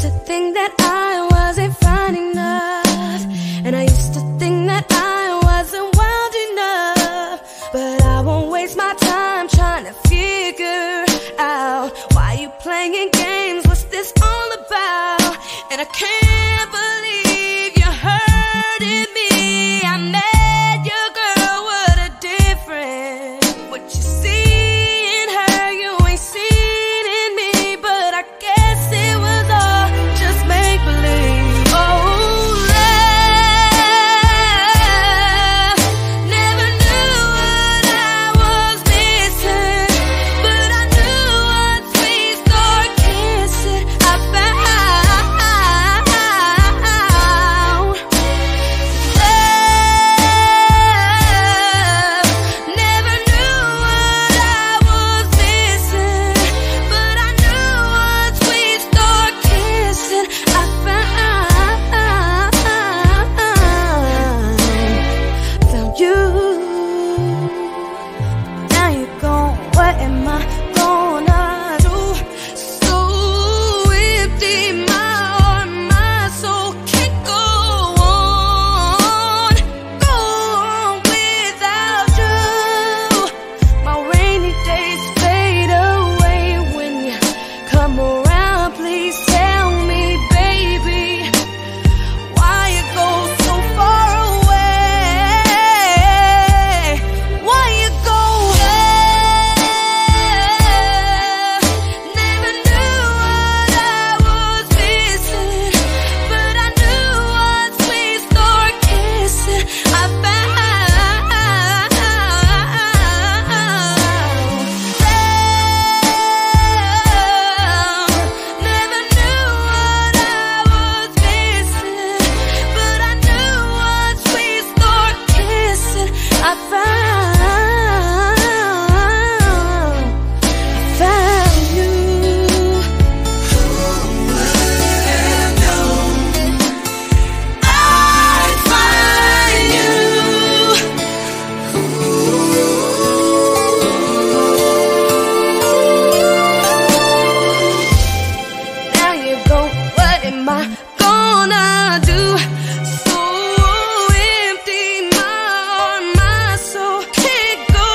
to think that I wasn't fine enough, and I used to think that I wasn't wild enough. But I won't waste my time trying to figure out why you playing games. What's this all about? And I can't believe you're hurting me. I met your girl, what a difference. What you see in her, you ain't seen in me. But I guess it was all just make believe. Oh, love, never knew what I was missing, but I knew once we start kissing, I found love. Never knew what I was missing, but I knew once we start kissing, I found you. Now you're gone, what am I gonna do? So empty, my heart, my soul can't go on without you. My rainy days fade away when you come around. Please tell me, baby, why you go so far away? Why you go? Never knew what I was missing, but I knew once we start kissing, I found love. Never knew what I was missing, but I knew once we start kissing, I found you. I'd find you. Now you go, what am I gonna do? So empty, my heart, my soul can't go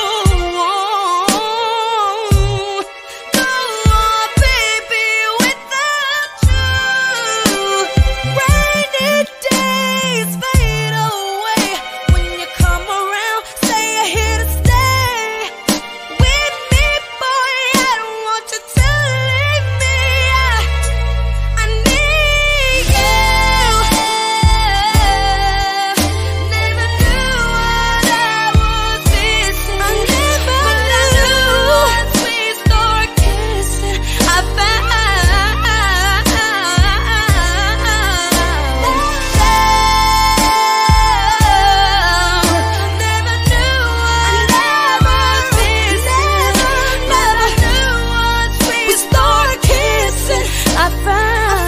on, baby, without you. Rainy days fade away when you come around. Say you're here to stay with me, boy. I don't want you to leave me. I need you. Never knew what I was missing, but I knew once we start kissing, I found love. Never knew what I was missing, but I knew once we start kissing, I found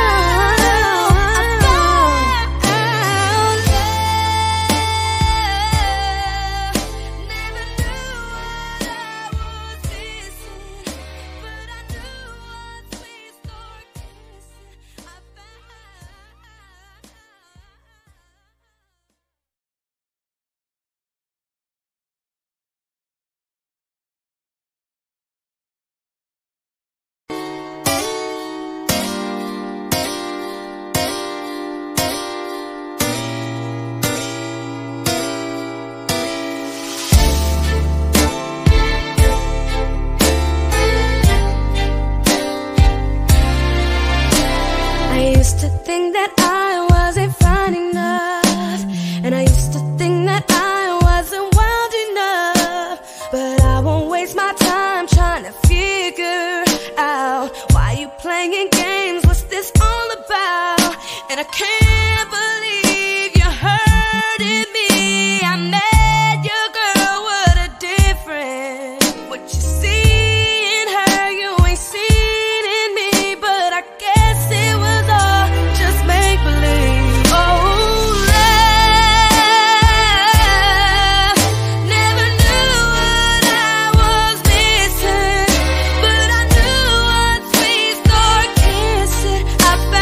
love. Never knew what I was missing, but I knew once we start kissing, I found. I used to think that I wasn't fine enough, and I used to think that I wasn't wild enough. But I won't waste my time trying to figure out why you playing games. What's this all about? And I can't believe you're hurting me. I met your girl, what a difference. What you see in her, you ain't seen in me. But I guess it was all just make believe. Oh, love, never knew what I was missing, but I knew once we start kissing, I found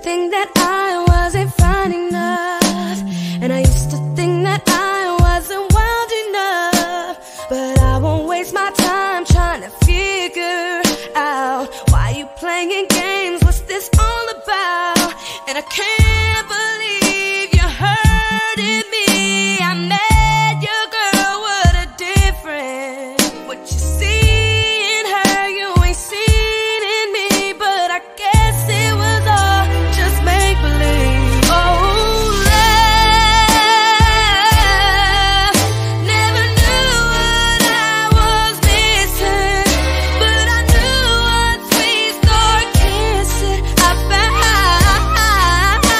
think that I wasn't fine enough, and I used to think that I wasn't wild enough. But I won't waste my time trying to figure out why you playing games, what's this all about? And I can't believe you hurting me. I met your girl, what a difference. What you see in her, you ain't seen in me. But I guess it was all just make-believe. Oh, love, never knew what I was missing, but I knew once we start kissing, I found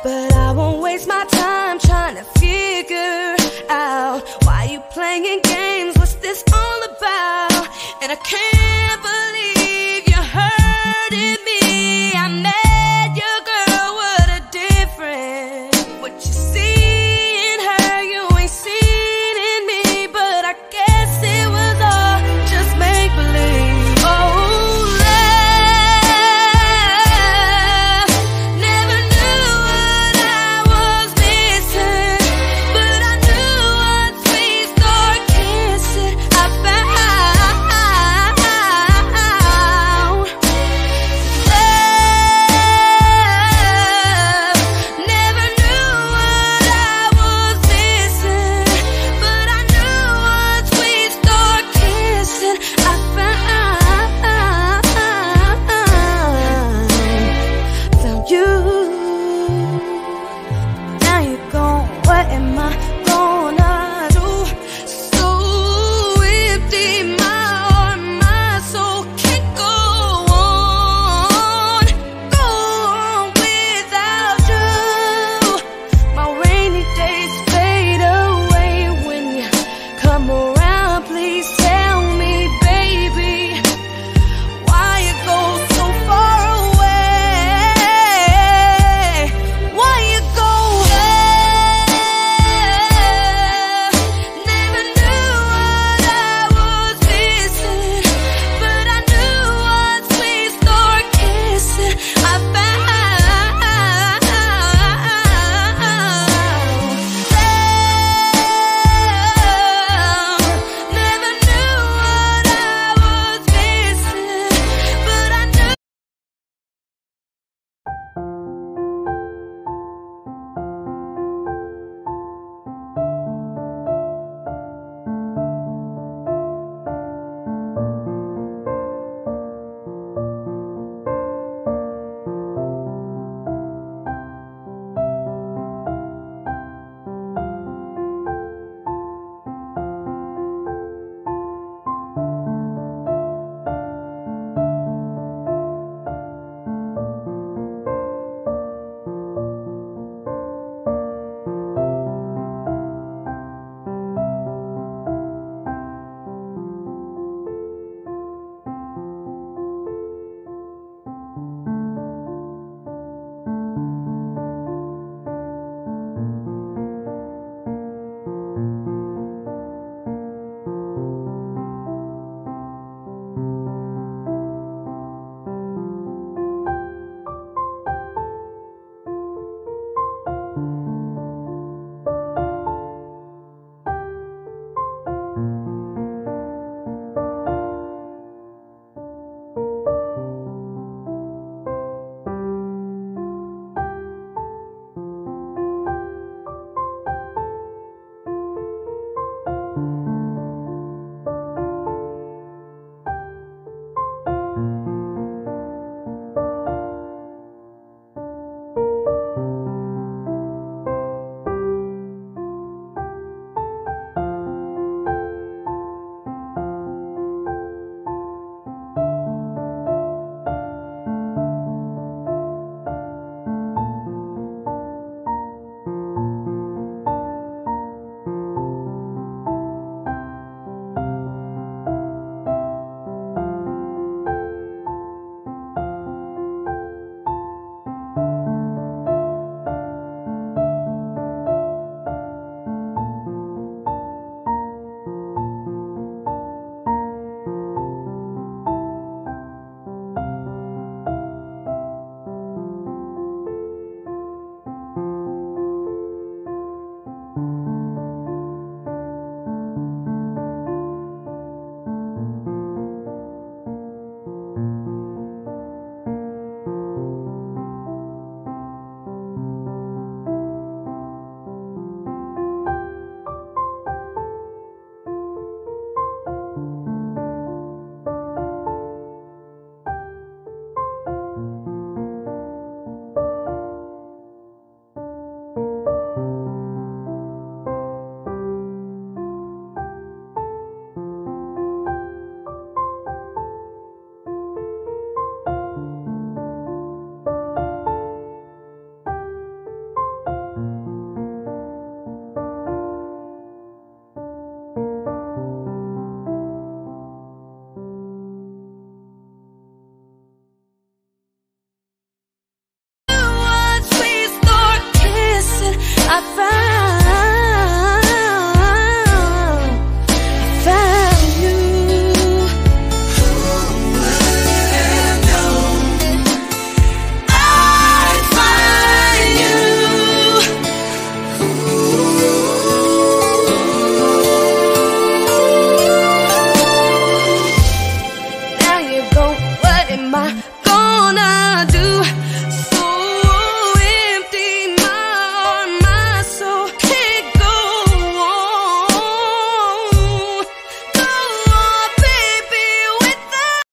but I won't waste my time trying to figure out why you playing games, what's this all about? And I can't